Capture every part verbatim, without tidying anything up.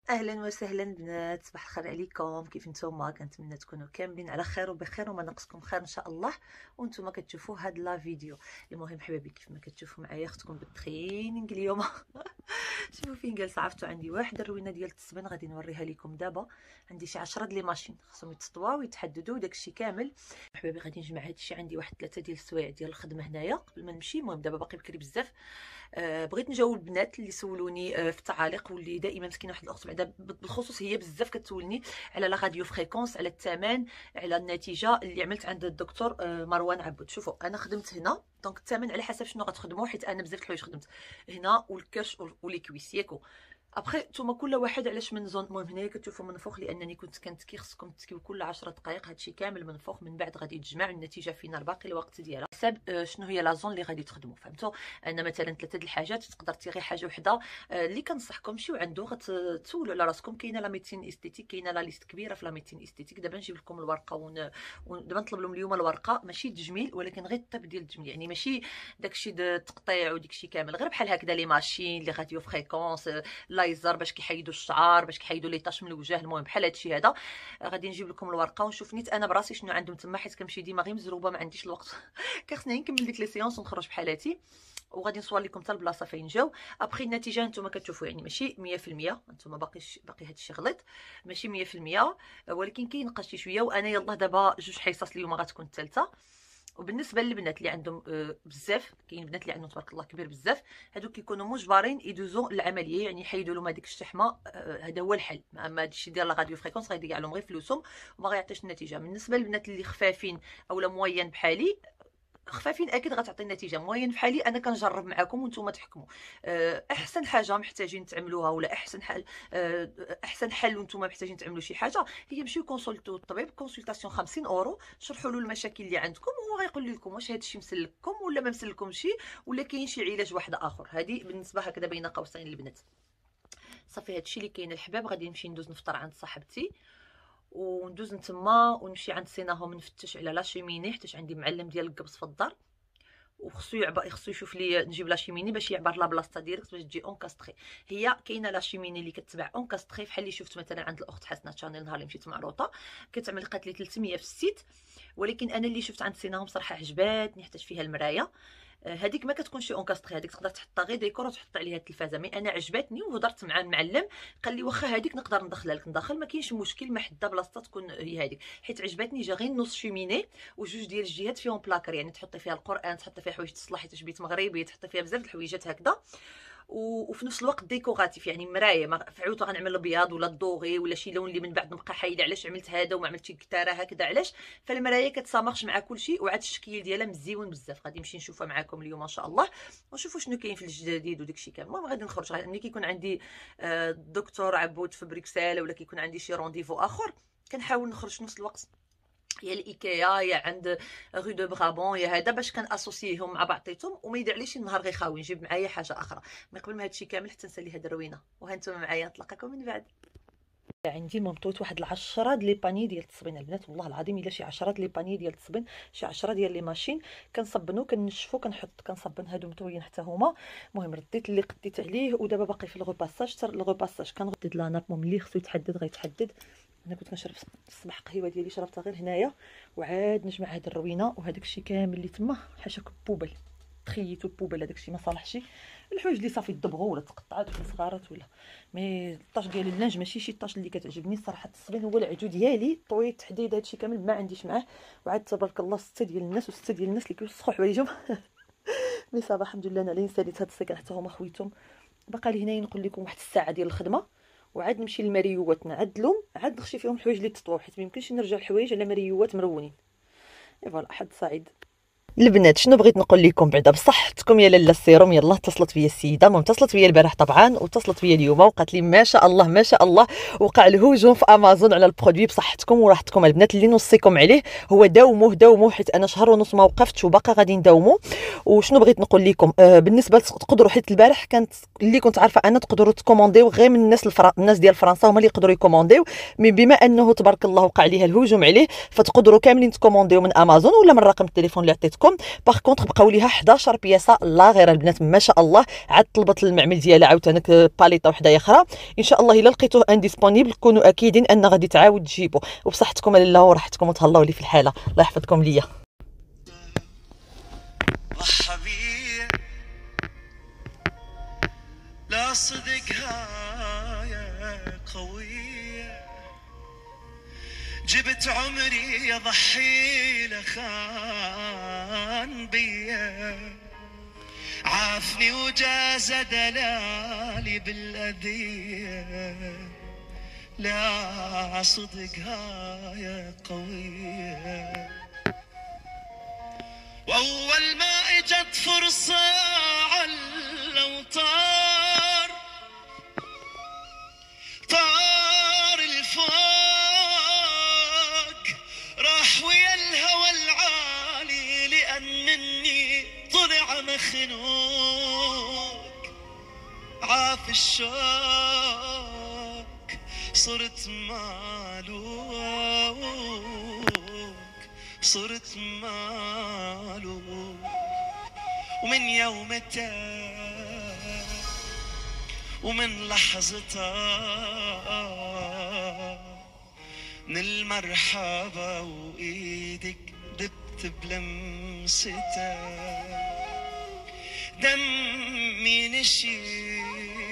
اهلا وسهلا بنات، صباح الخير عليكم. كيف نتوما؟ كنتمنى تكونوا كاملين على خير وبخير وما ناقصكم خير ان شاء الله وانتم كتشوفوا هاد لا فيديو. المهم حبايبي، كيف ما كتشوفوا معايا اختكم بالتريننغ اليوم. شوفوا فين جالسه، عرفتوا عندي واحد الروينه ديال التسبن غادي نوريها لكم دابا. عندي شي عشرة د لي ماشين خصهم يتسطوا ويتحددوا داكشي كامل. حبايبي غادي نجمع هادشي، عندي واحد ثلاثه ديال السوايع ديال الخدمه هنايا قبل ما نمشي. المهم دابا باقي بكري بزاف. آه بغيت نجاوب البنات اللي سولوني آه في التعاليق، واللي دائما مسكينه واحد الاخت بعدا بالخصوص هي بزاف كتسولني على لا راديو فريكونس، على الثمن، على النتيجه اللي عملت عند الدكتور آه مروان عبود. شوفوا انا خدمت هنا، دونك الثمن على حسب شنو غتخدموا، حيت انا بزاف الحوايج خدمت هنا والكرش ولي كويس ياكو. ابخي نتوما كل واحد علاش من زون. المهم هنايا كتشوفوا منفوخ لانني كنت كنتكي، خصكم تكيو كل عشرة دقائق. هادشي كامل منفوخ، من بعد غادي تجمع النتيجه فينا باقي الوقت ديالها حسب شنو هي لا زون اللي غادي تخدموا. فهمتوا؟ انا مثلا ثلاثه د الحاجات تقدر تيغي حاجه وحده اللي كنصحكم مشيو عنده غتسولوا على راسكم. كاينه لا ميديسين استيتيك، كاينه لا ليست كبيره في لا ميديسين استيتيك. دابا نجيب لكم الورقه ون... ودابا نطلب لهم اليوم الورقه، ماشي التجميل ولكن غير الطب ديال التجميل، يعني ماشي داكشي د التقطيع وداكشي كامل، غير بحال هكذا لي ماشين لي راديو فريكونس لايزر باش كيحيدوا الشعر، باش كيحيدوا لي طاش من الوجه. المهم بحال هادشي هذا. غادي نجيب لكم الورقه ونشوف نيت انا براسي شنو عندهم تما، حيت كنمشي ديما غير مزروبه، ما عنديش الوقت. كنخصني نكمل ديك لي سيونس ونخرج بحالاتي، وغادي نصور لكم حتى البلاصه فين جاو. ابخي النتيجه نتوما كتشوفوا يعني ماشي مية في المية، نتوما باقي باقي هادشي غلط، ماشي مية في المية، ولكن كاين شي شويه. وانا يلاه دابا جوج حصص اليوم غتكون الثالثه. وبالنسبه للبنات اللي عندهم بزاف، كاين بنات اللي عندهم تبارك الله كبير بزاف، هادو كيكونوا مجبرين يدوزوا العمليه، يعني يحيدوا لهم هذيك الشحمه. هذا هو الحل. اما هادشي ديال لا راديو فريكونس غيضيع لهم غير فلوسهم وما غيعطيش النتيجه. بالنسبه للبنات اللي خفافين اولا موين بحالي، خفافين اكيد غتعطي النتيجه. موين بحالي انا كنجرب معكم وانتم تحكموا. احسن حاجه محتاجين تعملوها، ولا احسن حل احسن حل وانتم محتاجين تعملوا شي حاجه، هي مشيو كونسلتو الطبيب. كونسلطاسيون خمسين اورو، شرحوا له المشاكل اللي عندكم وهو غيقول لكم واش هادشي مسلككم ولا ما مسلكمش، ولا كاين شي علاج واحد اخر. هذه بالنسبه هكذا بين قوسين البنات. صافي هادشي اللي كاين الحباب. غادي نمشي ندوز نفطر عند صاحبتي وندوز نتما ونمشي عند سيناهم نفتش على لا شيميني، حيت عندي معلم ديال القبص في الدار وخصو يعبر، خصو يشوف لي نجيب لا شيميني باش يعبر لا بلاصه ديريكت باش تجي اونكاستري. هي كاينه لا شيميني اللي كتباع اونكاستري، بحال اللي شفت مثلا عند الاخت حسنه شانيل نهار اللي مشيت معروطه كتعمل قالت لي ثلاثمية في السيت. ولكن انا اللي شفت عند سيناهم صراحه عجباتني، حتى فيها المرايه. هذيك ما كتكونش اونكاستري، هذيك تقدر تحطها غير ديكور وتحط عليها التلفازه. مي انا عجباتني وهضرت مع المعلم قال لي واخا هذيك نقدر ندخلها لك ندخل، ما كاينش مشكل، ما حدا بلاصتها تكون هي هذيك، حيت عجباتني. جا غير نص شيميني وجوج ديال الجهات فيهم بلاكر، يعني تحطي فيها القران، تحطي فيها حوايج تصلحي حيت بيت مغربي، تحطي فيها بزاف د الحويجات هكذا. وفي نفس الوقت ديكوراتيف، يعني مرايه. ما فعوت غنعمل الابيض ولا الدوغي ولا شي لون اللي من بعد نبقى حايله علاش عملت هذا وما عملتش كتاره هكذا علاش. فالمرايه كتسامرش مع كل شيء، وعاد الشكل ديالها مزيون بزاف. غادي نمشي نشوفها معكم اليوم ان شاء الله ونشوفوا شنو كاين في الجديد وداك الشيء كامل. المهم غادي نخرج ملي كيكون عندي الدكتور عبود في بروكسل ولا كيكون عندي شي رونديفو اخر، كنحاول نخرج في نفس الوقت يا الايكيا يا عند غو دو برابون يا هذا، باش كناسوسيهم مع بعضيتهم وما يدعليش النهار غير خاوي نجيب معايا حاجه اخرى. من قبل ما هادشي كامل حتى نسالي هاد الروينه. وها نتوما معايا، نتلاقاكم من بعد. عندي ممطوط واحد العشرة د لي باني ديال التصبين البنات، والله العظيم الا شي عشرة د لي باني ديال التصبين، شي عشرة ديال لي ماشين. كنصبنو كنشفو كنحط كنصبن هادو مطويين حتى هما. المهم رديت اللي قديت عليه ودابا باقي في الغوباساج. حتى الغوباساج كنردد لا ناب ملي خصو يتحدد غيتحدد. انا كنت كنشرب الصباح قهوه ديالي شربتها غير هنايا، وعاد نجمع هاد الروينه وهداك الشيء كامل اللي تما حاشاك بوبل تخيتو البوبل. هذاك الشيء ما صالحش، الحوايج اللي صافي تدبغوا ولا تقطعات ولا صغارات ولا. مي الطاش ديال اللانج ماشي شي طاش اللي كتعجبني صراحه. التصبين هو العجو ديالي طويل تحديد هادشي كامل ما عنديش معاه. وعاد تبارك الله سته ديال الناس وسته ديال الناس اللي كيوسخوا حوايجهم. مي صافا الحمد لله انا اللي ساليت هاد السيكان حتى هما خويتهم. باقا لي هنايا نقول لكم واحد الساعه ديال الخدمه، وعاد نمشي للمريوات نعدلهم، عاد نخشي فيهم الحوايج اللي تطوى، حيت ما يمكنش نرجع الحوايج على مريوات مرونين. اي فوالا، حد سعيد. البنات شنو بغيت نقول لكم بعدا بصحتكم يا لاله السيروم. يلاه اتصلت بيا السيده، المهم اتصلت بيا البارح طبعا واتصلت بيا اليوم وقالت لي ما شاء الله ما شاء الله وقع الهجوم في امازون على البرودوي بصحتكم وراحتكم. البنات اللي نوصيكم عليه هو داوموه داوموه، حيت انا شهر ونص ما وقفتش وباقا غادي نداومو. وشنو بغيت نقول لكم آه بالنسبه تقدروا، حيت البارح كانت اللي كنت عارفه انا تقدروا تكومونديو غير من الناس الفرا... الناس ديال فرنسا هما اللي يقدروا يكومونديو. مي بما انه تبارك الله وقع ليها الهجوم عليه فتقدروا كاملين تكومونديو من امازون ولا من رقم التليفون اللي عطيتكم عجبتكم. باغ كونطخ بقاو ليها حداش بياسه لا غير البنات ما شاء الله. عاد طلبت المعمل ديالها عاوتاني باليطه وحده اخرى. ان شاء الله الا لقيتوه انديسبونيبل كونوا اكيدين ان غادي تعاود تجيبوا. وبصحتكم لاله وراحتكم وتهلاو لي في الحاله. الله يحفظكم ليا. لا صدقها يا قوية جبت عمري يضحي لخان بيا عافني وجاز دلالي بالأذية لا صدقها يا قوية. وأول ما اجت فرصة عالأوطار طار الفوق راح ويا الهوى العالي لأن مني طلع مخنوق عاف الشوق صرت مالوك صرت مالوك. ومن يومتها ومن لحظتها من المرحبا وإيدك دبت بلمستها دمي نشيف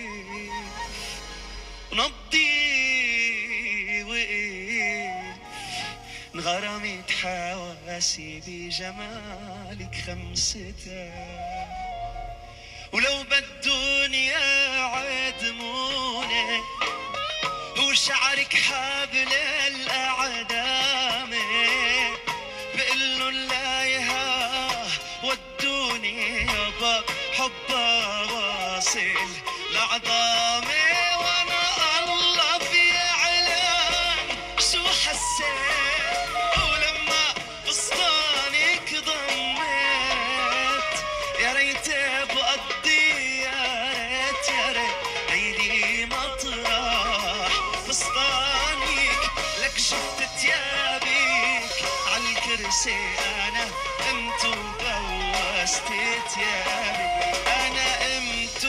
نبضي وقف انغرمت حواسي بجمالك خمستها. ولو بالدنيا عدموني وشعرك حبل الأعدام بقلن لا يها ودوني يابا حبا واصل لعظامي. وانا الله في اعلان شو حسيت ولما بسطانك ضميت يا ريت بقضي يا ريت يا ريت ليلي مطرح بسطانك لك شفت تيابك عالكرسي انا قمت وبوست تيابي انا قمت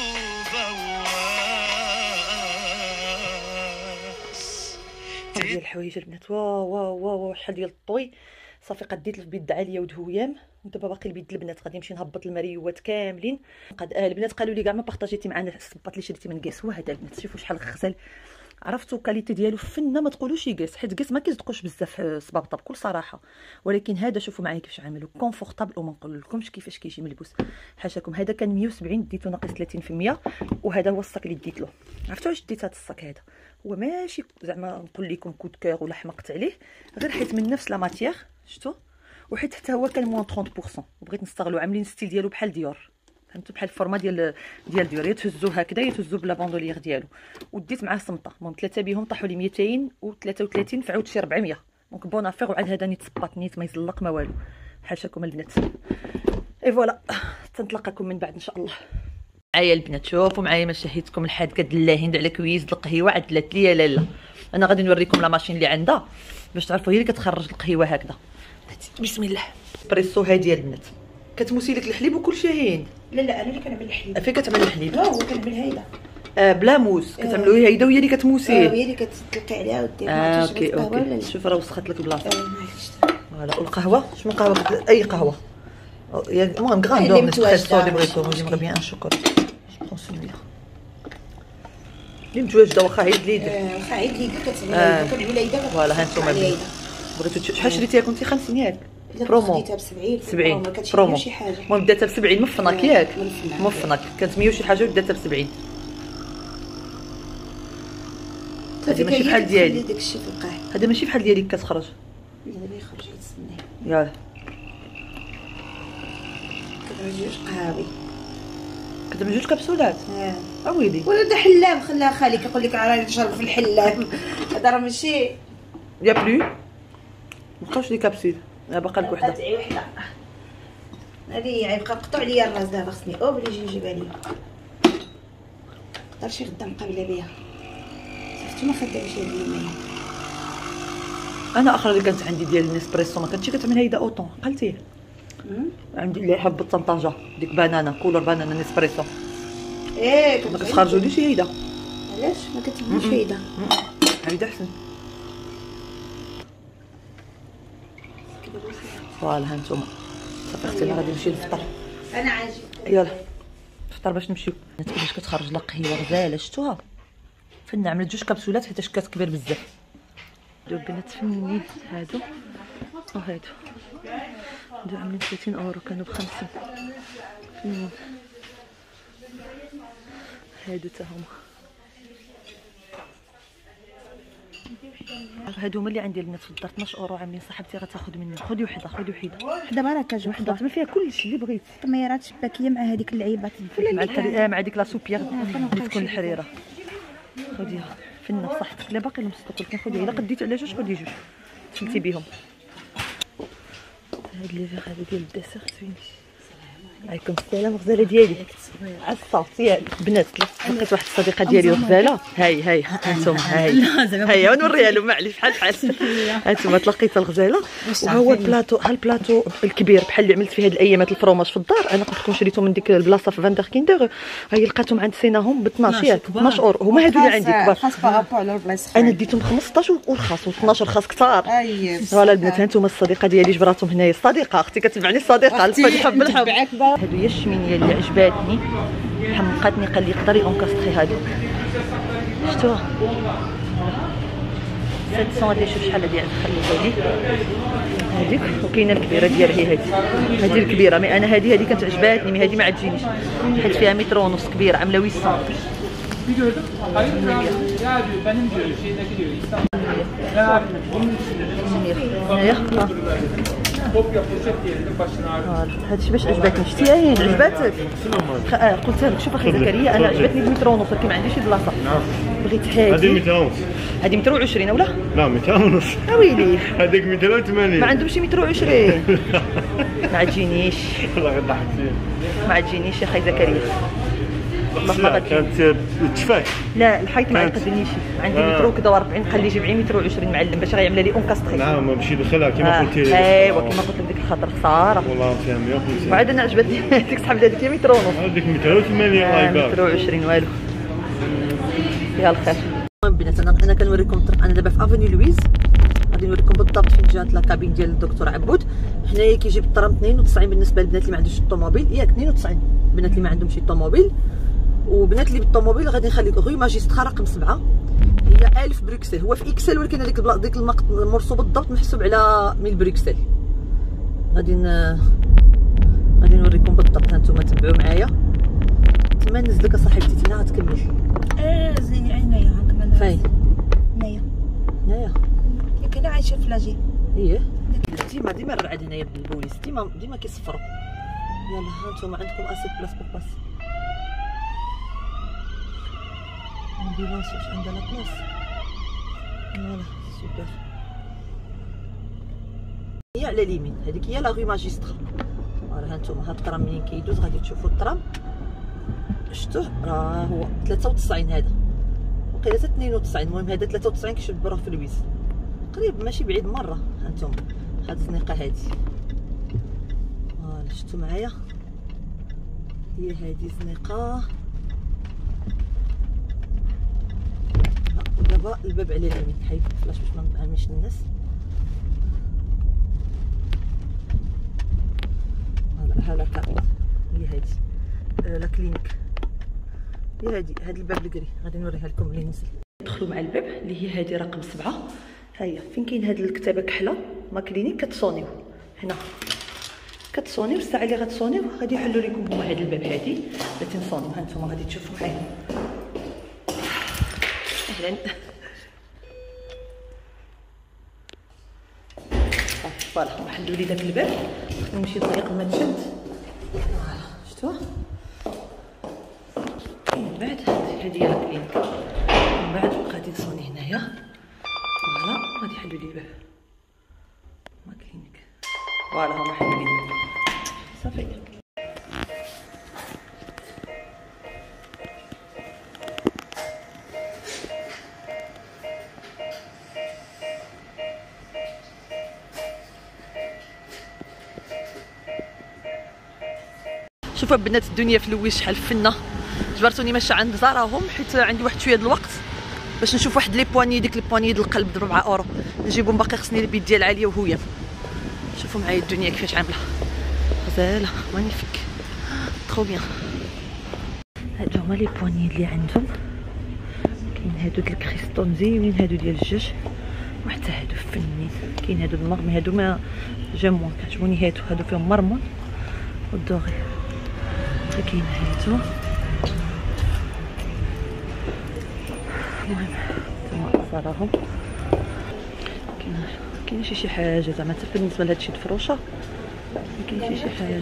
وبوست ديال الحوايج البنات. واو واو واو شحال ديال الطوي. صافي قديت البيض عليا ودهويام ودابا باقي البيض البنات غادي نمشي نهبط المريوات كاملين. قد آه البنات قالوا لي كاع ما بارطاجيتي معنا الصباط اللي شريتي من كاس. هو هذا البنات شوفوا شحال غسل. عرفتوا الكاليتي ديالو فنه ما تقولوش يقاس حيت كاس ما كيصدقوش بزاف صبابطه بكل صراحه. ولكن هذا شوفوا معايا كيفاش عامل كونفورطابل وما نقول لكمش كيفاش كيجي ملبوس. حاشاكم هذا كان مية وسبعين ديتو ناقص ثلاثين في المية. وهذا هو الصاك اللي ديت له. عرفتوا علاش ديت هذا الصاك هذا؟ هو ماشي زعما نقول لكم كود كور ولا حمقت عليه غير حيت من نفس لا ماتيير شفتوا وحيت حتى هو كان موان ثلاثين بالمية. وبغيت نستغلو عاملين ستيل ديالو بحال ديور فهمتوا بحال الفورما ديال ديال ديور يتهزو هكذا يتهزو بلا باندولير ديالو. وديت معاه سمطه المهم ثلاثه بهم طاحوا لي ميتين وثلاثة وثلاثين فعاود شي ربعمية دونك بون افير. وعاد هذا نيت صباط نيت ما يزلق ما والو. حاشاكم البنات. اي فوالا تنتلاقاكم من بعد ان شاء الله. معايا البنات شوفوا معايا ما شهيتكم الحاد قد الله هند على كويز القهيوه عدلت ليا لاله. انا غادي نوريكم لا ماشين اللي عندها باش تعرفوا هي اللي كتخرج القهيوه هكذا. بسم الله. بريسو هادي البنات كتموسي لك الحليب وكل شيء هند. لا لا انا اللي كنعمل الحليب. فين كتعمل الحليب؟ لا هو كنعمل هيدا آه بلا موس كتعملوا هي هيدا وهي اللي كتموسيه. اه هي اللي كتطلقي عليها ودير اه اوكي اوكي. شوف راه وسخت لك البلاصه. فوالا والقهوه شنو قهوه؟ اي قهوه المهم غراند دور نسبريسو اللي بغيتو. جيمغ بيان ان شوكولا جو برون سولويا اللي متواجده واخا عيد لي يدير واخا عيد لي يدير كتعمل كنعمل هيدا. فوالا هانتوما بغيتو شحال شريتيها كنتي خمسين ياك برومو خديتها ب سبعين سبعين برومو شي حاجه. المهم داتها ب سبعين مفناك ياك مفناك كانت مية وشي حاجه وداتها ب سبعين. هادي ماشي بحال ديالي داكشي في القاع. هذا ماشي بحال ديالي كتخرج. دابا يخرج يتسنى يلاه كتعمل جوج قهاوي كتعمل جوج كبسولات. اه اويلي ولا دا حلاب خليها خالي كيقول لك راه نشرب في الحلاب. هذا راه ماشي يا بلو مابقاوش لي كابسول. باقا لك وحده تعي وحده هذه غيبقى مقطوع ليا الراس. دابا خصني اوبليجي نجيبها ليا نقدر شي غدا مقابله بها. صافي ما خدامش هاد الماء. انا اخر اللي كانت عندي ديال النسبريسو ما كانتش كتعمل هيدا اوطون قلتيه عندي اللي يحب الطنطاجه ديك بانانا كولر بانانا نيسبريسو. ايه ما كتخرجوليش هيدا. علاش ما كتبغيش هيدا؟ هيدا احسن. فوالا ها نتوما صافي اختي غادي نمشي للفطر. انا عاجب يلا الفطر باش نمشيو. كيفاش كتخرج لا قهيوه غزاله شفتوها فنه عملت جوج كبسولات حيت كاس كبير بزاف. هادو البنات فنين هادو وهادو هادو عاملين ثلاثين اورو كانوا بخمسين فنين. هادو تا هما هادو هما اللي عندي البنات في الدار اثناش اورو عاملين. صاحبتي غتاخذ مني. خذي وحده خذي وحده وحده بركه جو وحده تما فيها كلشي اللي بغيتي. طميرات شباكيه مع هذيك اللعيبات مع الحريره مع ديك لا سوبيير اللي تكون الحريره. خذيها فنه بصحتك. لا باقي المصدق ولكن خذيها الا قديتي على جوج خذي جوج تمتي بهم. هاد لي فيغ هادو ديال الدسر زوين. عليكم السلام. غزاله ديالي على الصوت ياك بنات. لقيت واحد الصديقه ديالي غزاله. هاي هاي هانتوما هاي هاي ونوريها لهم معليش بحال بحال هانتوما. تلقيت الغزاله وهو البلاطو. ها البلاطو الكبير بحال اللي عملت فيه هاد الايامات الفرomage في الدار. انا قلت لكم شريته من ديك البلاصه في فاندر كيندر. هاي لقيتهم عند سيناهم ب اثناش ياك اثناش اورو. هما هادو اللي عندي كبار. خاص بارابور على البلايص. انا ديتهم خمسطاش ورخاص و12 خاص كثار. اييه فوالا البنات هانتوما الصديقه ديالي جبراتهم هنايا. الصديقه اختي كتبعني الصديقه الحب الحب. هادو هي الشمينيه اللي عجباتني حمقاتني. قال لي يقدر يونكاستري هادو شفتوها سبعمية. هادي شوف شحال هادي خليتها لي هذيك. وكاينه الكبيره ديالها هي هادي. هادي الكبيره مي انا هادي هادي كانت عجباتني مي هادي ما عجبنيش حيت فيها متر ونص كبيره عامله ثمانمية. هنايا هادشي باش عجبتني. شتيها هي عجباتك؟ اه قلتها لك. شوف اخي زكريا انا عجبتني بمتر ونص ولكن ما عنديش شي بلاصه. بغيت هادي. هذه متر ونص. هادي متر وعشرين ولا؟ لا متر ونص. اويلي هذيك متر وثمانين. ما عندهمش شي متر وعشرين. ما عجينيش والله غير ضحكتي. ما عجينيش يا خي زكريا. لا كانت تفاك. لا الحيط ما يقدرنيش. عندي متر وكذا وأربعين. قال لي جيب متر وعشرين معلم باش غيعمل لي اونكاستري. نعم ماشي دخلها كيما قلتي. ايوا كيما قلت لك ديك الخطره خساره والله فيها مية وخمسين. وعاد انا عجبتني ديك صاحبتي هذيك متر ونص. هذيك متر وثمانين الله يبارك. متر وعشرين والو. يا الخير. المهم بنات انا انا كنوريكم الطريق. انا دابا في افوني لويز غادي نوريكم بالضبط فين جات لاكابين ديال الدكتور عبود. حنايا كيجيب الترام اثنين وتسعين بالنسبه للبنات اللي ما عندوش الطوموبيل. ياك اثنين وتسعين البنات اللي ما عندهمش الطوموبيل. وبنات اللي بالطوموبيل غادي نخليك غوي ماجسترا رقم سبعة. هي ألف بروكسل. هو في اكسل ولكن هذيك ديك المرسو بالضبط محسوب على ميل بروكسل. غادي ن... غادي نوريكم بالضبط. هانتوما تبعوا معايا. تما نزلك صاحبتي تينا غتكمل. اه زيني عينيا هاك فين هنايا هنايا ياك انا عايشه في لاجي. اييه ديما ديما الرعد هنايا بالبوليس ديما ديما كيصفروا. يلا هانتوما عندكم اسيت بلاص بلاص. الامبيلونس واش عندها لا بلاص. فوالا سوبر. هي على اليمين هذيك هي لا غي ماجسترا. فوالا هانتوما هاد الترام منين كيدوز غادي تشوفوا الترام. شفتوه راه هو ثلاثة وتسعين. هذا وقيله اثنين وتسعين. المهم هذا ثلاثة وتسعين كيشد برا في لويز قريب ماشي بعيد مره. هانتوما هاد الزنيقه هادي فوالا شفتوا معايا. هي هادي الزنيقه. دابا الباب على اليمين. حيد الفلاش باش ما نعميش الناس. فوالا هاكا هي هادي لا كلينيك. هي هادي هاد الباب الكري غادي نوريها لكم ملي ننزل. ندخلوا مع الباب اللي هي هادي رقم سبعة. ها هي فين كاين هاد الكتابه كحله ما كلينيك. كتصونيو هنا كتصونيو. الساعه اللي غتصونيو غادي يحلوا لكم هما هاد الباب هادي اللي تنصونيو. ها نتوما غادي تشوفوا معايا. اهلا فوالا هما حلوا لي داك الباب. نمشي طريق ما تشد. فوالا شفتوه. من بعد هادي هي الكلينيك. من بعد غادي نصوني هنايا. فوالا غادي يحلوا لي الباب. ما كلينيك. فوالا هما حلوا لي الباب صافي. شوفوا بنات الدنيا في لويس شحال فنه. جبرتوني ماشيه عند زاراهم حيت عندي واحد شويه د الوقت باش نشوف واحد لي بواني، ديك لي بواني د القلب ب ربعة اورو نجيبهم. باقي خصني البيت ديال عليا وهويا. شوفوا معايا الدنيا كيفاش عامله، غزاله مانيفيك ترو بيان. هادو هما لي بواني اللي عندهم، كاين هادو ديال الكريستون زوينين، هادو ديال الجاج وحتى هادو فنين. كاين هادو المرمي، هادو ما جامون كيعجبوني، هادو هادو فيهم مرمون والدوغي. كاين هادو المهم تما صراهم كاين كاين شي شي حاجه زعما حتى بالنسبه لهادشي الفروشه كاين شي شي حاجه.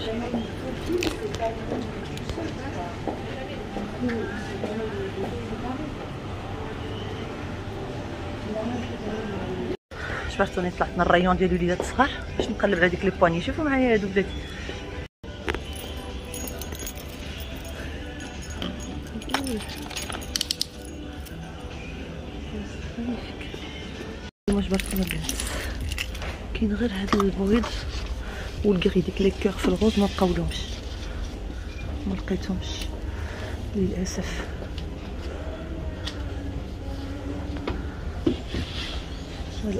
جبرتوني طلعت من الريون ديال وليدات الصغار باش نقلب على ديك لي بواني. شوفوا معايا هادو بلاتي، ما جبرتوني البنات. كاين غير هاد البويض والكري، ديك لي كور في الغوز ما بقاولهمش، ما لقيتهمش للاسف. فوالا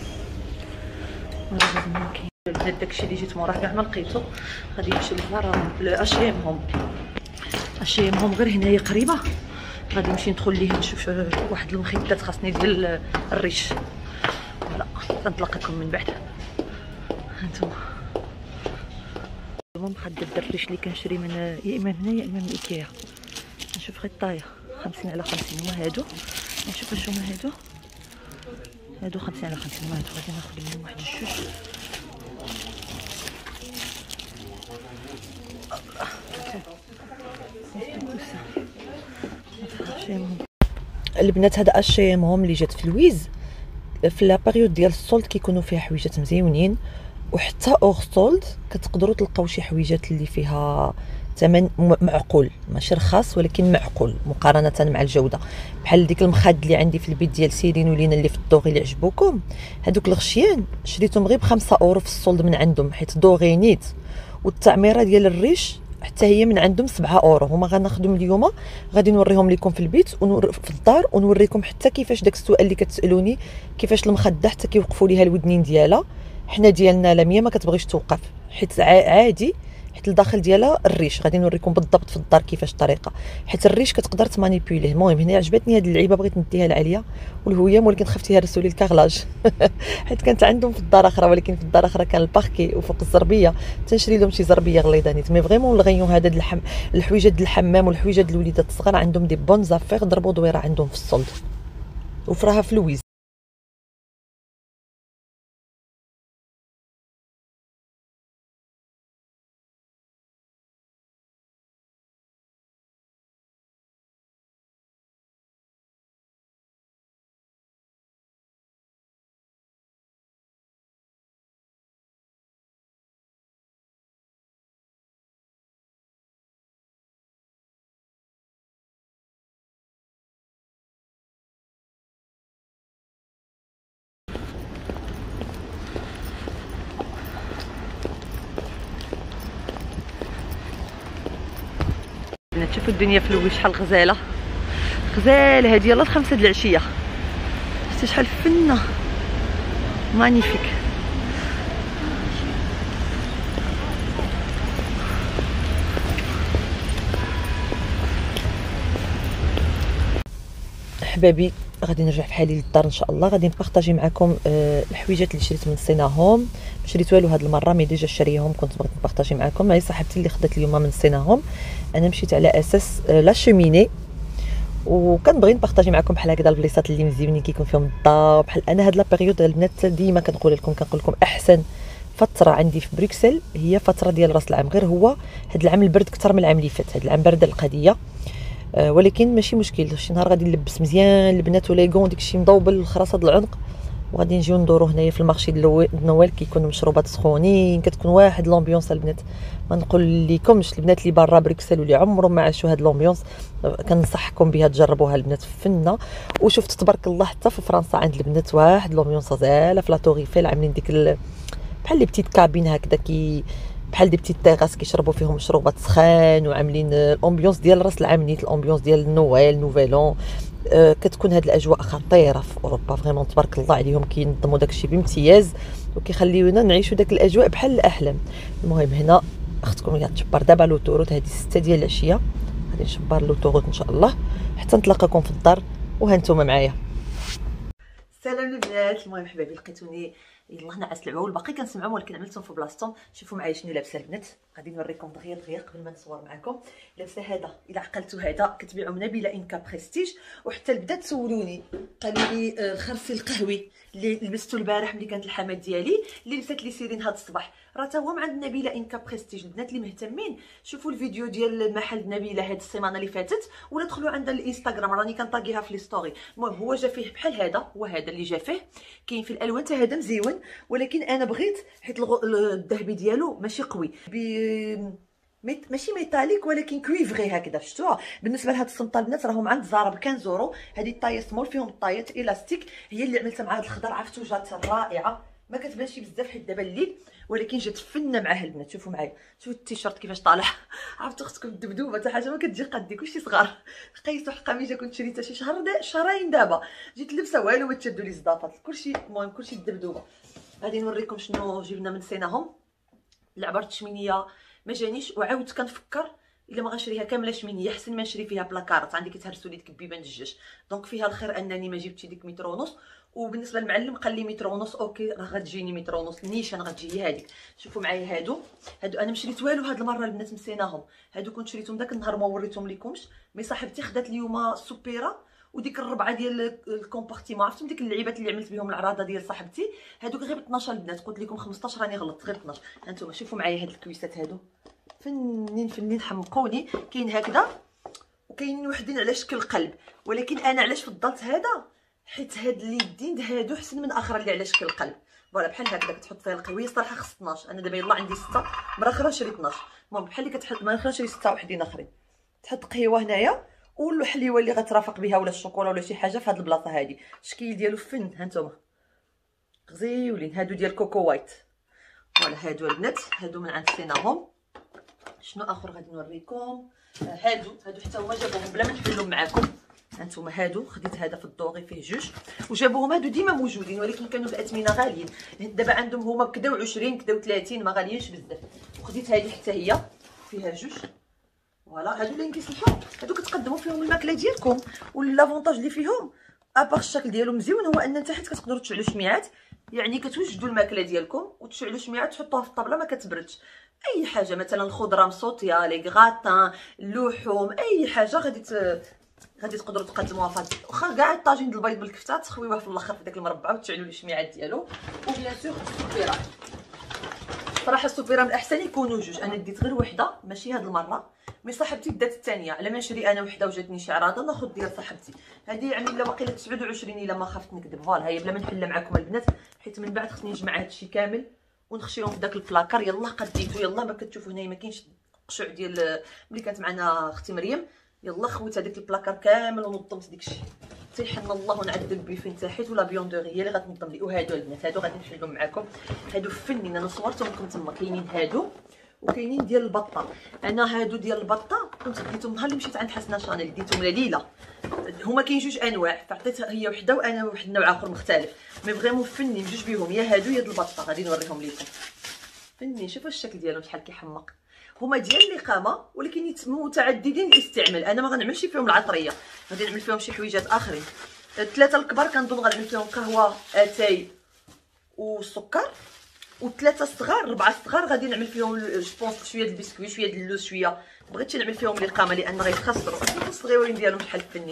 ما كاين البنات. داكشي اللي جيت موراه كاع ما لقيتو، غادي نمشي لزاراهم لاشيمهم. اشيمهم غير هنايا قريبه، غادي نمشي ندخل ليه نشوف واحد المخدات خاصني ديال الريش. فوالا غنتلاقاكم من بعد. هانتوما هما مخدات ديال الريش اللي كنشري من يا اما هنا يا اما من ايكيا. نشوف غير الطايه خمسين على خمسين هما هادو. نشوف واش هما هادو، هادو خمسين على خمسين هما هادو. غادي ناخذ منهم واحد جوج. البنات هذا اشيمهم اللي جات في لويز في لا بيريود ديال السولد كيكونوا فيها حويجات مزيونين، وحتى اور سولد كتقدروا تلقاو شي حويجات اللي فيها ثمن معقول، ماشي رخاص ولكن معقول مقارنه مع الجوده. بحال ديك المخاد اللي عندي في البيت ديال سيرين ولينا اللي في الدوغي اللي عجبوكم، هذوك الغشيان شريتهم غير بخمسة اورو في السولد من عندهم، حيت دوغي نيت. والتعميره ديال الريش حتى هي من عندهم سبعة اورو. هما غناخذهم اليوم غادي نوريهم لكم في البيت ونور في الدار، ونوريكم حتى كيفاش داك السؤال اللي كتسالوني كيفاش المخده حتى كيوقفوا ليها الودنين ديالها. حنا ديالنا لا مية ما كتبغيش توقف حيت عادي، حيت الداخل ديالها الريش. غادي نوريكم بالضبط في الدار كيفاش الطريقه، حيت الريش كتقدر تمانيبيوليه. المهم هنا عجبتني هذه اللعيبه، بغيت نديها لعليا والهويام، ولكن خفتيها رسولي الكاغلاج حيت كانت عندهم في الدار اخرى، ولكن في الدار اخرى كان الباركي وفوق الزربيه تنشري لهم شي زربيه غليظانيت. مي فريمون الغيون هذا الحم الحويجات ديال الحمام والحويجات ديال الوليدات الصغار عندهم دي بون زافير. ضربوا دويره عندهم في السولد وفراها في لويز. تشوفوا الدنيا في لويس شحال غزاله غزاله. هذه يلاه الخمسة د العشيه، شفتي شحال فنه مانيفيك. احبابي غادي نرجع بحالي للدار ان شاء الله. غادي نبارطاجي معكم أه الحويجات اللي شريت من صيناهم. ما شريت والو هاد المره، مي ديجا شاريهم كنت بغيت نبارطاجي معكم. معي صاحبتي اللي خدات اليوم من صيناهم. انا مشيت على اساس أه لا شوميني، وكنبغي نبارطاجي معكم بحال هكذا البليصات اللي مزيونين كيكون فيهم الضو. بحال انا هاد لا بيريود البنات ديما كنقول لكم كنقول لكم احسن فتره عندي في بروكسل هي فتره ديال راس العام. غير هو هاد العام البرد اكثر من العام اللي فات، هاد العام برد القضيه، أه ولكن ماشي مشكل. شي نهار غادي نلبس مزيان البنات وليغون داكشي مضوبل الخراسه د العنق، وغادي نجيو ندورو هنايا في المارشي د نوال كيكونوا مشروبات سخونين، كتكون واحد لومبيونس البنات. ما نقول لكمش البنات اللي برا بروكسل واللي عمرهم ما عاشوا هاد لومبيونس، كنصحكم بها تجربوها البنات في فنه. وشفت تبارك الله حتى في فرنسا عند البنات واحد لومبيونس غزاله في لا تور ايفيل، عاملين ديك بحال لي بتيت كابين هكذا كي بحال دي بتيت تيغاس كيشربوا فيهم مشروبات سخان، وعاملين الامبيونس ديال راس العام، نيت الامبيونس ديال نويل نوفيلون. أه كتكون هاد الاجواء خطيره في اوروبا فريمون، تبارك الله عليهم كينظموا داكشي بامتياز وكيخليونا نعيشوا داك الاجواء بحال الاحلام. المهم هنا اختكم غتشبر دابا لوطوروت، هذه ستة ديال العشيه غادي نشبر لوطوروت ان شاء الله حتى نتلاقاكم في الدار. وهانتوما معايا. سلام البنات. المهم حبايبي لقيتوني يلاه نعس العوا والباقي كنسمعهم ولكن عملتهم في بلاصتهم. شوفوا معايا شنو لابسه البنات، غادي نوريكم دغيا دغيا قبل ما نصور معكم. لابسه هذا، الا عقلتوا هذا كتبيعوا من نبيله انكا بريستيج، وحتى البنات سولوني قالوا لي الخرسي القهوي اللي لبستو البارح ملي كانت الحمات ديالي اللي لبست لي سيرين هذا الصباح راه تا هو من عند نبيله انكا بريستيج. البنات اللي مهتمين شوفوا الفيديو ديال محل نبيله هاد السيمانه اللي فاتت، ولا دخلوا عند الانستغرام راني كنطاغيها في لي ستوري. المهم هو جا فيه بحال هذا، وهذا اللي جا فيه كاين في الالوان حتى هذا مزيون، ولكن انا بغيت حيت الذهبي ديالو ماشي قوي ميت ماشي ميتاليك ولكن كويفغي هكذا شفتوها. بالنسبه لهاد الصمطه البنات راهم عند زارا ب خمسة اورو. هذه الطايه سمول فيهم الطايات الاستيك، هي اللي عملتها مع هاد الخضر. عرفتو جات رائعه، ما كتبانش بزاف حيت دابا الليل، ولكن جات فنه معاها البنات. شوفوا معايا، شوفوا التيشيرت كيفاش طالع. عرفتوا اختكم الدبدوبه حتى حاجه ما كتجي قدي، كلشي صغار. قيسوا القميجه كنت شريتها شي شهر دا شهرين، دابا جيت لبسه والو ما تشدوا لي الصدافات كلشي. المهم كلشي الدبدوبه. غادي نوريكم شنو جبنا من سيناهم. العبار التشمينيه ما جانيش، وعاودت كنفكر الا ما غنشريها كامله شمينيه احسن ما نشري فيها بلاكارات، عندي كيتهرسوا لي ديك البيبان الدجاج. دونك فيها الخير انني ما جبتش ديك متر ونص. وبالنسبه للمعلم قال لي متر ونص، اوكي راه غتجيني متر ونص نيشان غتجي هذيك. شوفوا معايا هادو هادو انا ما شريت والو هاد المره البنات نسيناهم. هادو كنت شريتهم داك النهار ما وريتهم لكمش، مي صاحبتي خدات اليوم سوبيرا وديك الربعه ديال الكومبارتيمون، عرفتم ديك اللعيبات اللي عملت بهم العراضه ديال صاحبتي، هادوك غير ب اثناش البنات. قلت لكم خمسطاش راني غلطت، غير اثناش. هانتوما شوفوا معايا هاد الكويسات هادو فنين فنين حمقوني. كاين هكذا وكاينين وحدين على شكل قلب، ولكن انا علاش فضلت هذا حيت هاد اليدين هادو احسن من اخر اللي على شكل قلب. فوالا بحال هكذا كتحط فيها القهويه. صراحه خص اثناش، انا دابا يلاه عندي ستة، مره اخرى شريت اثناش. المهم بحال اللي كتحط مره اخرى شريت ستة وحدين اخرين. تحط قهوه هنايا والحليوه اللي غترافق بها ولا الشوكولا ولا شي حاجه في هاد البلاصه هادي. الشكل ديالو فن. هانتوما غزيولين هادو ديال كوكو وايت. فوالا هادو البنات هادو من عند سيناهم. شنو اخر غادي نوريكم؟ هادو هادو حتى هما جابوهم بلا ما نحلهم معاكم. هانتوما هادو خديت هذا في الدوغي فيه جوج، وجابوهم هادو ديما موجودين ولكن كانوا باثمنه غاليين. دابا عندهم هما بكدا وعشرين كدا وثلاثين، ما غاليينش بزاف. وخديت هذه حتى هي فيها جوج. فوالا هادو اللي كيصلحوا، هادو كتقدموا فيهم الماكله ديالكم. والافونتاج اللي فيهم اباغ الشكل ديالو مزيون هو ان انت حيت كتقدروا تشعلوا شميعات، يعني كتوجدوا الماكله ديالكم وتشعلوا شميعات تحطوها في الطابله ما كتبردش. اي حاجه مثلا الخضره مصوطيه، لي غاتان، اللحوم، اي حاجه غادي ت... غادي تقدروا تقدموها فهاد. واخا كاع الطاجين ديال البيض بالكفته تخويوها في الاخر في داك المربعه وتشعلوا الشميعات ديالو. وبيان سور السوبيرات، صراحه السوبيرا من الاحسن يكونوا جوج. انا ديت غير وحده ماشي هاد المره، مي صاحبتي دات الثانيه. على ما نشري انا وحده وجاتني شي عراضه ناخذ ديال صاحبتي. هذه يعني الا واقيلا تسعة وعشرين الا ما خفت نكذب. فوالا هي بلا ما نحل معكم البنات حيت من بعد خصني نجمع هادشي كامل ونخشيهم في داك البلاكار. يلاه قديتو، يلاه ما كتشوفوا هنايا ما كاينش القشوع ديال ملي كانت معنا اختي مريم. يلاه خويت هذاك البلاكار كامل ونظمت داكشي. تيحن الله ونعذب بي فين تاحيت ولا بيوندوري هي اللي غتنظم لي. وهادو البنات هادو غادي نحلهم معكم. هادو فنين، انا صورتهم لكم تما. كاينين هادو وكاينين ديال البطه. انا هادو ديال البطه كنت ديتهم نهار اللي مشيت عند حسنه شانيل، ديتهم لليله. هما كاين جوج انواع، فعطيتها هي وحده وانا واحد النوع اخر مختلف. مي فريمون فنين جوج بيهم، يا هادو يا د البطه. غادي نوريهم لكم فنين. شوفوا الشكل ديالهم شحال كيحمق. هما ديال الاقامه ولكن متعددين الاستعمال. انا ما غنعملش فيهم العطريه، غادي نعمل فيهم شي حويجات اخرين. الثلاثه الكبار كنظن غنعمل فيهم قهوه اتاي والسكر، وثلاثه الصغار ربعه الصغار غادي نعمل فيهم جوبونس شويه د البسكوي شويه د اللوز شويه. بغيتش نعمل فيهم الاقامه لان غيتخسروا. شوفوا الصغيورين ديالهم شحال فنين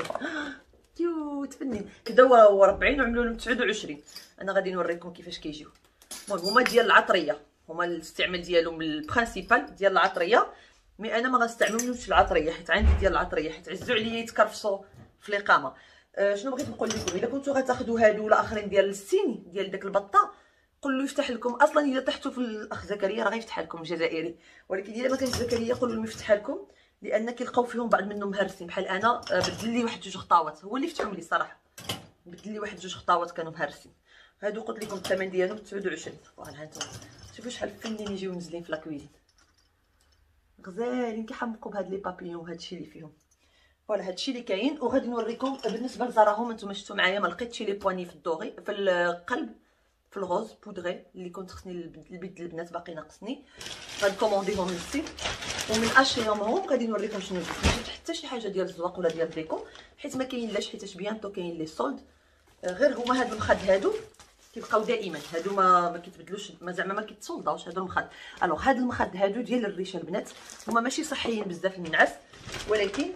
كيوت فنين كدا وربعين وعملوا لهم تسعة وعشرين. انا غادي نوريكم كيفاش كيجيو. المهم هما ديال العطريه، هما الاستعمال ديالهم البرينسيبال ديال العطريه. مي انا ما غنستعملهمش العطريه حيت عندي ديال العطريه حيت عزوا عليا يتكرفصوا في الاقامه. أه شنو بغيت نقول لكم؟ الا كنتو غتاخذوا هادو ولا اخرين ديال السيني ديال داك البطه قول له يفتح لكم. اصلا الا طحتوا في الاخ زكريا راه غيفتح لكم الجزائري، ولكن الا ما كانش زكريا قولوا له يفتح لكم لان كيلقاو فيهم بعض منهم مهرسين. بحال انا بدل لي واحد جوج خطاوات، هو اللي فتحهم لي الصراحه، بدل لي واحد جوج خطاوات كانوا مهرسين. هادو قلت لكم الثمن ديالهم تسعة وعشرين. فوالا هانتوما شوفوا شحال فنين يجيو منزلين في لاكويزين. غزالين كيحمقوا بهاد لي بابيون وهادشي اللي فيهم. فوالا هادشي اللي كاين. وغادي نوريكم بالنسبه لزراهم. نتوما شفتوا معايا ما لقيتش لي بواني في الدوغي في القلب في الغوز بودغي اللي كنت خصني البيت البنات باقي ناقصني. غنكومونديهم من السيت ومن اشيامهم. غادي نوريكم شنو جبت. ما جبت حتى شي حاجه ديال الزواق ولا ديال الديكو حيت ما كاين لاش، حيتاش بيانطو كاين لي سولد. غير هما هاد المخد هادو كيبقاو دائما هادو ما ما كيتبدلوش، ما زعما ما كيتصولداوش هادو المخد. الوغ هاد المخد هادو ديال الريشه البنات هما ماشي صحيين بزاف للنعاس، ولكن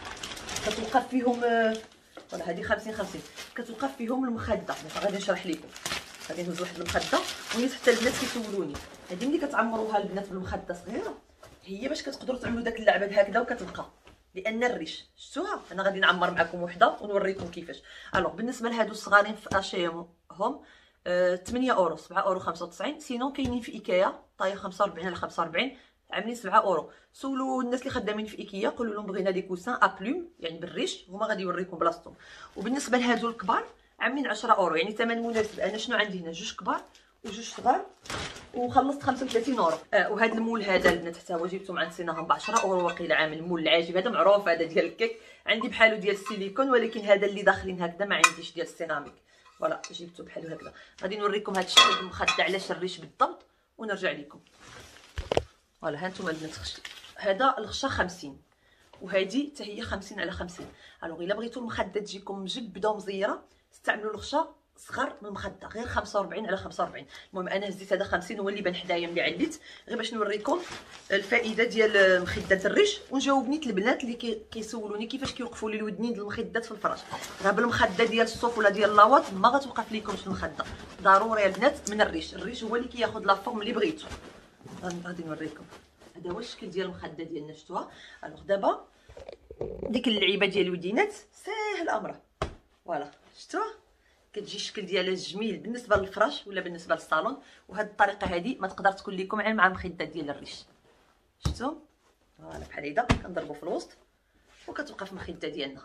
كتوقف فيهم ولا هذه خمسين خمسين كتوقف فيهم المخده. غادي نشرح لكم. غادي نهز واحد المخده ونيت حتى البنات كيسولوني هذه ملي كتعمروها البنات بالمخده صغيره هي باش كتقدروا تعملوا داك اللعبه هكذا وكتبقى، لان الريش شفتوها. انا غادي نعمر معكم وحده ونوريكم كيفاش. الوغ بالنسبه لهادو الصغارين في اشيام هم أه ثمانية اورو سبعة اورو خمسة وتسعين. سينو كاينين في ايكيا طايه خمسة وربعين على خمسة وربعين عاملين سبعة اورو. سولوا الناس اللي خدامين في ايكيا قولوا لهم بغينا دي كوسان ابلوم يعني بالريش، هما غادي يوريكم بلاصتهم. وبالنسبه لهادو الكبار عاملين عشرة اورو يعني ثمن مناسب. انا شنو عندي هنا جوج كبار وجوج صغار وخلصت خمسة وثلاثين اورو. آه وهذا المول هذا البنات حتى هو جبتو مع نسيناهم ب عشرة اورو واقيلا. عامل المول العاجب هذا معروف، هذا ديال الكيك عندي بحالو ديال السيليكون، ولكن هذا اللي داخلين هكذا ما عنديش ديال السيراميك. فوالا جبتو بحالو هكذا. غادي نوريكم هذا الشيء المخدة علاش الريش بالضبط ونرجع لكم. فوالا ها نتوما البنات هذا الغشا خمسين وهذه حتى هي خمسين على خمسين. الوغ الا بغيتو المخده تجيكم مجبده ومزيره استعملوا الغشا صغر من المخده غير خمسة وربعين على خمسة وربعين. المهم انا هزيت هذا خمسين هو اللي بان حدايا ملي عليت غير باش نوريكم الفائده ديال مخده الريش. ونجاوب نيت البنات اللي كي كيسولوني كيفاش كيوقفوا لي الودنين ديال المخدات في الفراش. راه بالمخده ديال الصوف ولا ديال لاواط ما غتوقف لكمش المخده، ضروري البنات من الريش. الريش هو اللي كياخذ لا فورم اللي بغيتو. غادي نوريكم هذا هو الشكل ديال المخده ديالنا شفتوها. الوغ دابا ديك اللعيبه ديال الودينات ساهل امرها. فوالا شفتوها كتجي الشكل ديالها جميل بالنسبه للفراش ولا بالنسبه للصالون. وهاد الطريقه هذه ما تقدر تكون لكم غير مع المخده ديال الريش. شفتوا فوالا بحال هيدا كنضربوا في الوسط وكتوقف المخده ديالنا.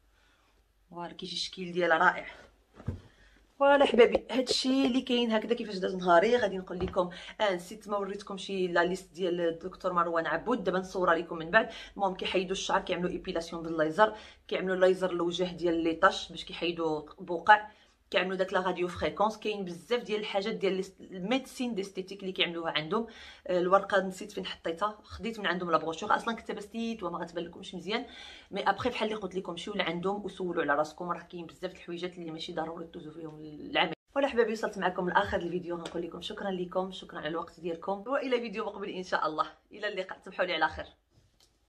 فوالا كيجي الشكل ديالها رائع. فوالا حبابي هادشي اللي كاين هكذا كيفاش داز نهاري. غادي نقول لكم اه نسيت ما وريتكم شي لا ليست ديال الدكتور مروان عبود. دابا نصورها لكم من بعد. المهم كيحيدوا الشعر كيعملوا ايبيلاسيون بالليزر، كيعملوا ليزر الوجه ديال لي طاش باش كيحيدوا بقع، كيعملوا داك لا راديو فريكونس. كاين بزاف ديال الحاجات ديال الميديسين ديستيتيك اللي كيعملوها عندهم. الورقه نسيت فين حطيتها، خديت من عندهم لابروشور اصلا كنت بستيت وما غتبان لكمش مزيان. مي ابري بحال اللي قلت لكم مشيو لعندهم وسولوا على راسكم، راه كاين بزاف د الحويجات اللي ماشي ضروري دوزوا فيهم العمل. ولا حبايبي وصلت معكم لاخر الفيديو. غنقول لكم شكرا لكم، شكرا على الوقت ديالكم، والى فيديو مقبل ان شاء الله. الى اللقاء، تصبحوا لي على خير.